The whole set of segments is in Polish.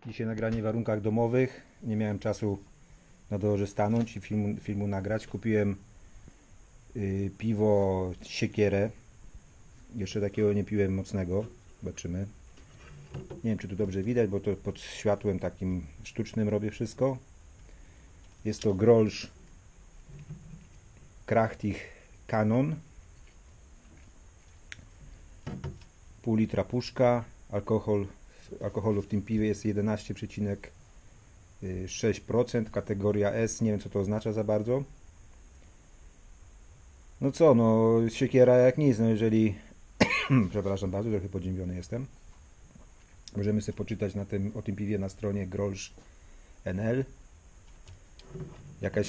Dzisiaj nagranie w warunkach domowych. Nie miałem czasu na dworze stanąć i filmu nagrać. Kupiłem piwo Siekierę. Jeszcze takiego nie piłem mocnego. Zobaczymy. Nie wiem, czy tu dobrze widać, bo to pod światłem takim sztucznym robię wszystko. Jest to Grolsch Krachtig Kanon. Pół litra puszka. Alkoholu w tym piwie jest 11,6%. Kategoria S. Nie wiem, co to oznacza za bardzo. No co, no siekiera jak nic. No jeżeli... Przepraszam bardzo, trochę podziębiony jestem. Możemy sobie poczytać o tym piwie na stronie Grolsch NL. Jakaś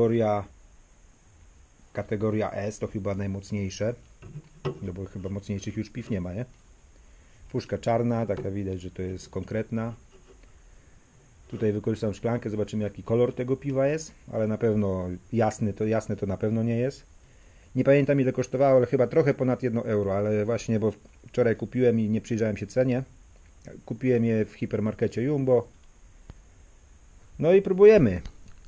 kategoria S to chyba najmocniejsze. No bo chyba mocniejszych już piw nie ma, nie? Puszka czarna, taka widać, że to jest konkretna. Tutaj wykorzystam szklankę, zobaczymy jaki kolor tego piwa jest, ale na pewno jasne to na pewno nie jest. Nie pamiętam ile kosztowało, ale chyba trochę ponad 1 euro, ale właśnie, bo wczoraj kupiłem i nie przyjrzałem się cenie. Kupiłem je w hipermarkecie Jumbo. No i próbujemy.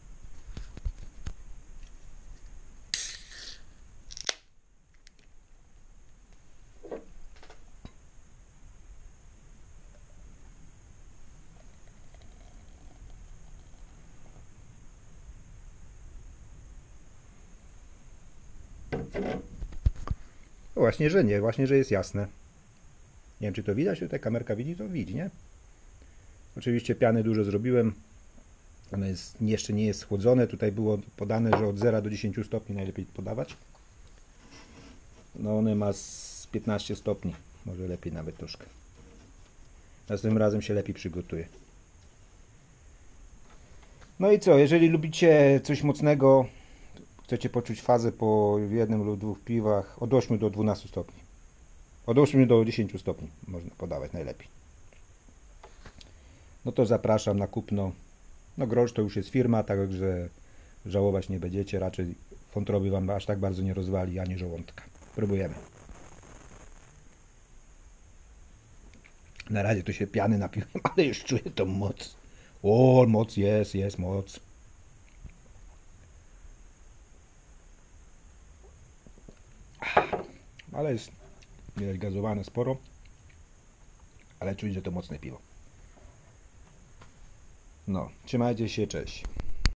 O, właśnie, że nie, właśnie, że jest jasne. Nie wiem, czy to widać, tutaj kamerka widzi, to widzi, nie? Oczywiście piany dużo zrobiłem. Ono jeszcze nie jest schłodzone. Tutaj było podane, że od 0 do 10 stopni najlepiej podawać. No one ma z 15 stopni. Może lepiej nawet troszkę. Następnym razem się lepiej przygotuję. No i co, jeżeli lubicie coś mocnego, chcecie poczuć fazę po jednym lub dwóch piwach, od 8 do 12 stopni. Od 8 do 10 stopni można podawać najlepiej. No to zapraszam na kupno. No Grolsch to już jest firma, także żałować nie będziecie. Raczej wątroby wam aż tak bardzo nie rozwali, ani żołądka. Próbujemy. Na razie to się piany napiłem, ale już czuję tą moc. O, moc jest moc. Ale jest widać gazowane sporo. Ale czuć, że to mocne piwo. No, trzymajcie się, cześć.